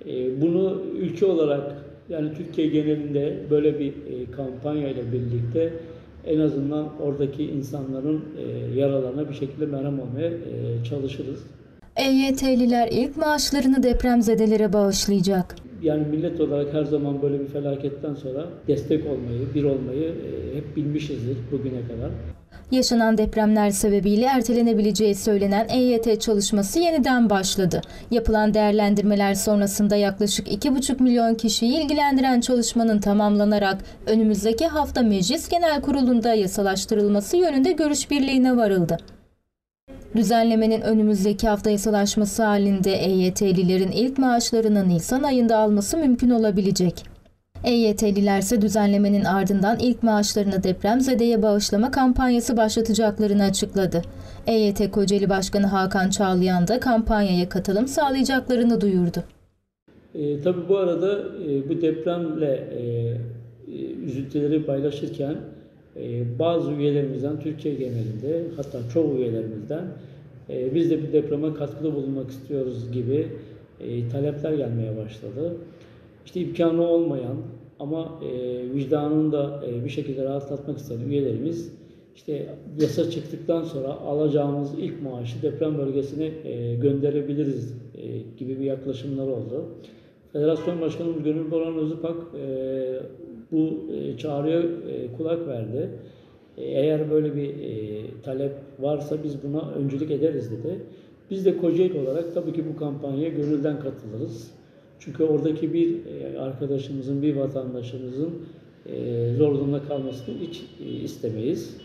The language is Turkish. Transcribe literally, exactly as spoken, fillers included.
E, bunu ülke olarak, yani Türkiye genelinde böyle bir e, kampanya ile birlikte en azından oradaki insanların e, yaralarına bir şekilde merhem olmaya e, çalışırız. E Y T'liler ilk maaşlarını depremzedelere bağışlayacak. Yani millet olarak her zaman böyle bir felaketten sonra destek olmayı, bir olmayı e, hep bilmişizdir bugüne kadar. Yaşanan depremler sebebiyle ertelenebileceği söylenen E Y T çalışması yeniden başladı. Yapılan değerlendirmeler sonrasında yaklaşık iki buçuk milyon kişiyi ilgilendiren çalışmanın tamamlanarak önümüzdeki hafta Meclis Genel Kurulu'nda yasalaştırılması yönünde görüş birliğine varıldı. Düzenlemenin önümüzdeki hafta yasalaşması halinde E Y T'lilerin ilk maaşlarını Nisan ayında alması mümkün olabilecek. E Y T'liler ise düzenlemenin ardından ilk maaşlarını depremzedeye bağışlama kampanyası başlatacaklarını açıkladı. E Y T Kocaeli Başkanı Hakan Çağlayan da kampanyaya katılım sağlayacaklarını duyurdu. E, tabii bu arada e, bu depremle e, e, üzüntüleri paylaşırken e, bazı üyelerimizden Türkiye genelinde, hatta çoğu üyelerimizden e, biz de bir depreme katkıda bulunmak istiyoruz gibi e, talepler gelmeye başladı. İşte imkanı olmayan ama e, vicdanını da e, bir şekilde rahatlatmak isteyen üyelerimiz işte yasa çıktıktan sonra alacağımız ilk maaşı deprem bölgesine e, gönderebiliriz e, gibi bir yaklaşımlar oldu. Federasyon Başkanımız Gönül Boran Özüpak e, bu e, çağrıya e, kulak verdi. E, eğer böyle bir e, talep varsa biz buna öncülük ederiz dedi. Biz de Kocaeli olarak tabii ki bu kampanyaya gönülden katılırız. Çünkü oradaki bir arkadaşımızın, bir vatandaşımızın zor durumda kalmasını hiç istemeyiz.